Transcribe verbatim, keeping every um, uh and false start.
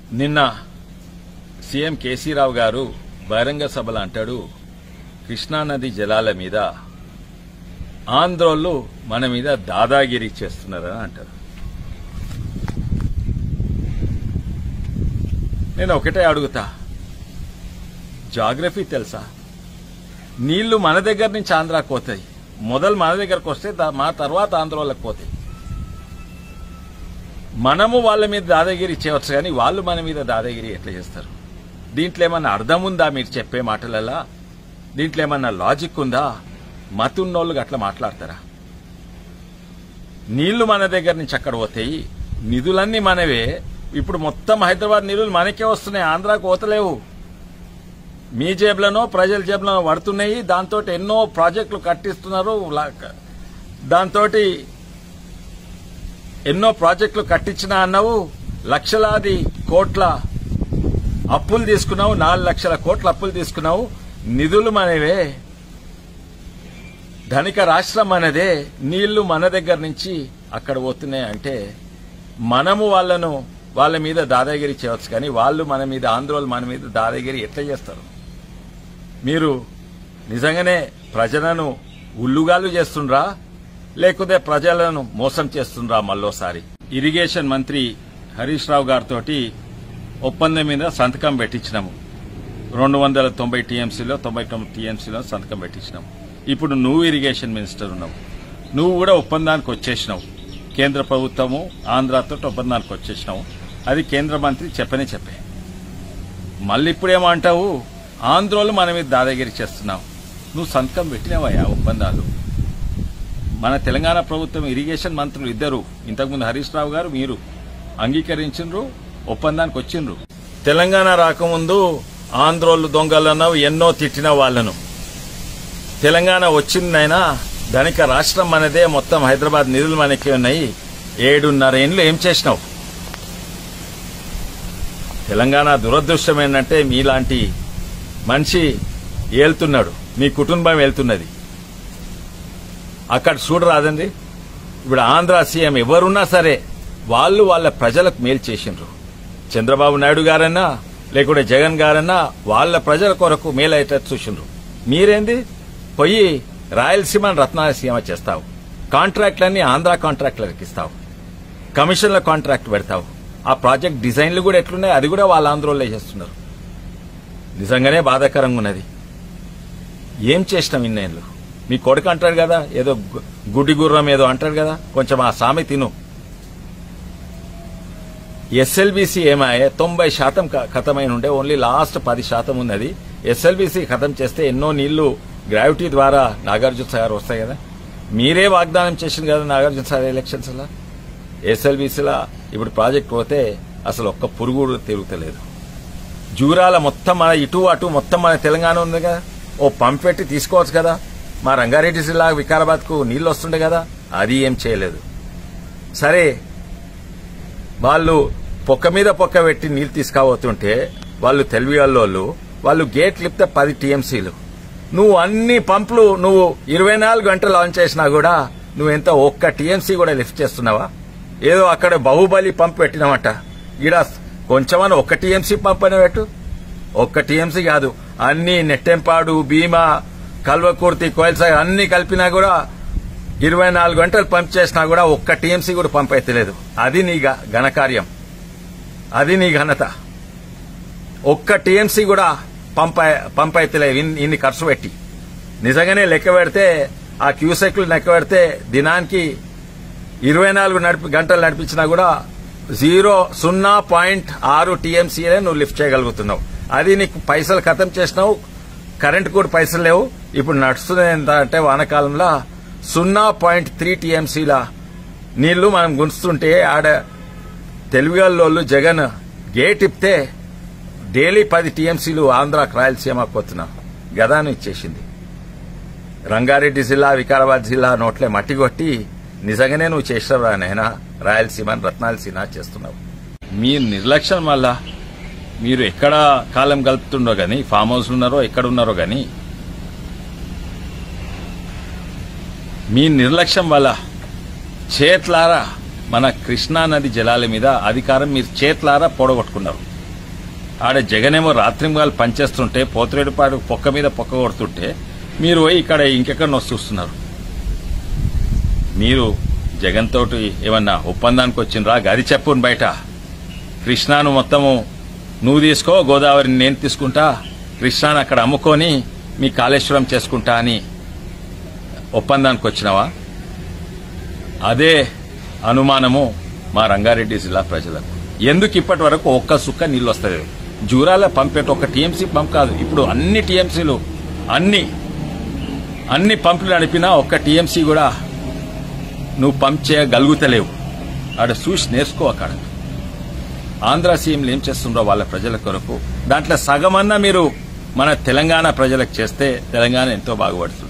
నిన్న సీఎం కేసీరావు గారు బహిరంగ సభలో అంటాడు, కృష్ణానది జలాల మీద ఆంధ్రోళ్ళు మన మీద దాదాగిరి చేస్తున్నారని అంటారు. నేను ఒకటే అడుగుతా, జాగ్రఫీ తెలుసా? నీళ్లు మన దగ్గర నుంచి ఆంధ్రాకి పోతాయి, మొదలు మన దగ్గరకు వస్తే మా తర్వాత ఆంధ్రోళ్ళకి పోతాయి. మనము వాళ్ళ మీద దాదాగిరి చేయవచ్చు, కానీ వాళ్ళు మన మీద దాదాగిరి ఎట్లా చేస్తారు? దీంట్లో ఏమన్నా అర్థం ఉందా? మీరు చెప్పే మాటలలో దీంట్లో ఏమన్నా లాజిక్ ఉందా? మతున్నోళ్ళు అట్లా మాట్లాడతారా? నీళ్లు మన దగ్గర నుంచి అక్కడ పోతాయి, నిధులన్నీ మనవే. ఇప్పుడు మొత్తం హైదరాబాద్ నిధులు మనకే వస్తున్నాయి, ఆంధ్రాకు పోతలేవు. మీ జేబులనో ప్రజల జేబులనో పడుతున్నాయి. దాంతో ఎన్నో ప్రాజెక్టులు కట్టిస్తున్నారు. దాంతో ఎన్నో ప్రాజెక్టులు కట్టించినా అన్నావు, లక్షలాది కోట్ల అప్పులు తీసుకున్నావు, నాలుగు లక్షల కోట్ల అప్పులు తీసుకున్నావు. నిధులు మనవే, ధనిక రాష్ట్రం మనదే, నీళ్లు మన దగ్గర నుంచి అక్కడ పోతున్నాయి. అంటే మనము వాళ్లను వాళ్ళ మీద దాదాగిరి చేయవచ్చు, కానీ వాళ్ళు మన మీద, ఆంధ్రోళ్ళు మన మీద దాదాగిరి ఎట్లా చేస్తారు? మీరు నిజంగానే ప్రజలను ఉల్లుగాలు చేస్తుండ్రా, లేకపోతే ప్రజలను మోసం చేస్తుండ్రా? మళ్ళోసారి ఇరిగేషన్ మంత్రి హరీష్ రావు గారితో ఒప్పందం మీద సంతకం పెట్టించినాము. రెండు వందల తొంభై టీఎంసీలో తొంభై తొమ్మిది టీఎంసీలో సంతకం పెట్టించినాము. ఇప్పుడు నువ్వు ఇరిగేషన్ మినిస్టర్ ఉన్నావు, నువ్వు కూడా ఒప్పందానికి వచ్చేసినావు. కేంద్ర ప్రభుత్వము ఆంధ్రాతో ఒప్పందానికి వచ్చేసినావు. అది కేంద్ర మంత్రి చెప్పనే చెప్పే. మళ్ళీ ఇప్పుడేమంటావు, ఆంధ్రోళ్ళు మన మీద దాదాగిరి చేస్తున్నావు. నువ్వు సంతకం పెట్టినావయ్యా ఒప్పందాలు. మన తెలంగాణ ప్రభుత్వం ఇరిగేషన్ మంత్రులు ఇద్దరు, ఇంతకుముందు హరీష్ రావు గారు, మీరు అంగీకరించిండ్రు, ఒప్పందానికి వచ్చిండ్రు. తెలంగాణ రాకముందు ఆంధ్రోళ్ళు దొంగలన్నావు, ఎన్నో తిట్టిన వాళ్లను. తెలంగాణ వచ్చిందైనా ధనిక రాష్ట్రం మనదే, మొత్తం హైదరాబాద్ నిధులు మనకే ఉన్నాయి. ఏడున్నర ఏళ్ళు ఏం చేసినావు? తెలంగాణ దురదృష్టం ఏంటంటే మీలాంటి మనిషి ఏళ్తున్నాడు, మీ కుటుంబం వెళ్తున్నది. అక్కడ చూడరాదండి. ఇప్పుడు ఆంధ్ర సీఎం ఎవరున్నా సరే వాళ్ళు వాళ్ళ ప్రజలకు మేలు చేసిండ్రు. చంద్రబాబు నాయుడు గారన్నా లేకుంటే జగన్ గారన్నా వాళ్ళ ప్రజల కొరకు మేలు అయ్యేటట్టు చూసిండ్రు. మీరేంది పోయి రాయలసీమను రత్నాలసీమ చేస్తావు, కాంట్రాక్ట్లన్నీ ఆంధ్ర కాంట్రాక్టులకు ఇస్తావు, కమిషన్ల కాంట్రాక్ట్ పెడతావు. ఆ ప్రాజెక్ట్ డిజైన్లు కూడా ఎట్లున్నాయి అది కూడా వాళ్ళ ఆంధ్రోళ్ళే చేస్తున్నారు. నిజంగానే బాధాకరంగా ఉన్నది. ఏం చేసినాం ఇన్నేళ్ళు? మీ కొడుకు అంటాడు కదా, ఏదో గుడ్డి గుర్రం ఏదో అంటాడు కదా, కొంచెం ఆ సామె తిను. ఎస్ఎల్బీసీ ఏమాయే తొంభై శాతం ఖతమైన ఉండే, ఓన్లీ లాస్ట్ పది శాతం ఉన్నది. ఎస్ఎల్బీసీ ఖతం చేస్తే ఎన్నో నీళ్లు గ్రావిటీ ద్వారా నాగార్జున సాగర్ వస్తాయి కదా. మీరే వాగ్దానం చేసింది కదా నాగార్జున సాగర్ ఎలక్షన్స్ లా. ఎస్ఎల్బీసీలా ఇప్పుడు ప్రాజెక్ట్ పోతే అసలు ఒక్క పురుగు తిరుగుతలేదు. జూరాల మొత్తం మన ఇటు అటు మొత్తం మన తెలంగాణ ఉంది కదా, ఓ పంప్ పెట్టి తీసుకోవచ్చు కదా. మా రంగారెడ్డి జిల్లా వికారాబాద్ కు నీళ్లు వస్తుండే కదా, అది ఏం చేయలేదు. సరే, వాళ్ళు పొక్క మీద పొక్క పెట్టి నీళ్లు తీసుకుపోతుంటే వాళ్ళు తెలివిగల్లోళ్ళు, వాళ్ళు గేట్ లిప్తే పది టీఎంసీలు. నువ్వు అన్ని పంపులు నువ్వు ఇరవై నాలుగు గంటలు ఆన్ చేసినా కూడా నువ్వెంత ఒక్క టీఎంసీ కూడా లిఫ్ట్ చేస్తున్నావా? ఏదో అక్కడ బాహుబలి పంప్ పెట్టినామట, ఈడ కొంచెమని ఒక్క టీఎంసీ పంప్ అని పెట్టు. ఒక్క టీఎంసీ కాదు, అన్ని నెట్టెంపాడు, భీమా, కల్వకుర్తి, కోయల్సాగర్ అన్ని కలిపినా కూడా ఇరవై నాలుగు గంటలు పంప్ చేసినా కూడా ఒక్క టీఎంసీ కూడా పంప్ అయితలేదు. అది నీ ఘనకార్యం, అది నీ ఘనత. ఒక్క టీఎంసీ కూడా పంప్ పంప్ అయితలేదు ఇన్ని ఖర్చు పెట్టి. నిజంగానే లెక్క పెడితే ఆ క్యూసెక్లు లెక్క పెడితే దినానికి ఇరవై నాలుగు నడిపి గంటలు నడిపించినా కూడా జీరో సున్నా పాయింట్ ఆరు టీఎంసీలే నువ్వు లిఫ్ట్ చేయగలుగుతున్నావు. అది నీకు పైసలు ఖతం చేసినావు, కరెంట్ కూడా పైసలు లేవు. ఇప్పుడు నడుస్తుంది ఎంత అంటే వానకాలంలో సున్నా పాయింట్ త్రీ టీఎంసీల నీళ్లు మనం గుంచుతుంటే ఆడ తెలుగుగల్లోళ్ళు జగన్ గేట్ ఇప్తే డైలీ పది టీఎంసీలు ఆంధ్రాకు రాయలసీమకు పోతున్నాం. గదాను ఇచ్చేసింది. రంగారెడ్డి జిల్లా, వికారాబాద్ జిల్లా నోట్లే మట్టి కొట్టి నిజంగానే నువ్వు చేసినవరా నైనా రాయలసీమని రత్నాలసీమ చేస్తున్నావు. మీ నిర్లక్ష్యం వల్ల మీరు ఎక్కడ కాలం గలుపుతుండో గాని, ఫామ్ హౌస్ ఉన్నారో ఎక్కడున్నారో గాని, మీ నిర్లక్ష్యం వల్ల చేట్లారా మన కృష్ణానది జలాల మీద అధికారం మీరు చేట్లారా పొడగొట్టుకున్నారు. ఆడ జగనేమో రాత్రింగాలు పనిచేస్తుంటే పోతిరెడ్డిపాడు పొక్క మీద పొక్క కొడుతుంటే మీరు పోయి ఇక్కడ ఇంకెక్కడ చూస్తున్నారు. మీరు జగన్ తోటి ఏమన్నా ఒప్పందానికి వచ్చినరా? గది చెప్పును బయట. కృష్ణాను మొత్తము నువ్వు తీసుకో, గోదావరిని నేను తీసుకుంటా, కృష్ణాను అక్కడ అమ్ముకొని మీ కాళేశ్వరం చేసుకుంటా అని ఒప్పందానికి వచ్చినావా? అదే అనుమానము మా రంగారెడ్డి జిల్లా ప్రజలకు. ఎందుకు ఇప్పటి వరకు ఒక్క సుక్క నీళ్ళు వస్తలేదు? జూరాల పంపేట ఒక టీఎంసీ పంప్ కాదు, ఇప్పుడు అన్ని టీఎంసీలు అన్ని అన్ని పంపులు నడిపినా ఒక్క టీఎంసీ కూడా నువ్వు పంప్ చేయగలుగుతలేవు. ఆడ చూసి నేర్చుకో. అక్కడ ఆంధ్ర సీఎంలు ఏం చేస్తుండ్రో వాళ్ళ ప్రజల కొరకు దాంట్లో సగమన్నా మీరు మన తెలంగాణ ప్రజలకు చేస్తే తెలంగాణ ఎంతో బాగుపడుతుంది.